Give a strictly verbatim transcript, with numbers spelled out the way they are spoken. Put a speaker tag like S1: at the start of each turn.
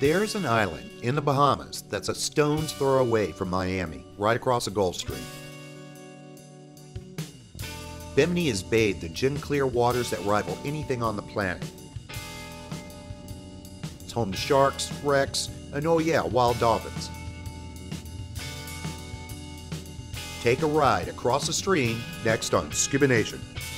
S1: There's an island in the Bahamas that's a stone's throw away from Miami, right across the Gulf Stream. Bimini is bathed in gin-clear waters that rival anything on the planet. It's home to sharks, wrecks, and oh yeah, wild dolphins. Take a ride across the stream next on Scuba Nation.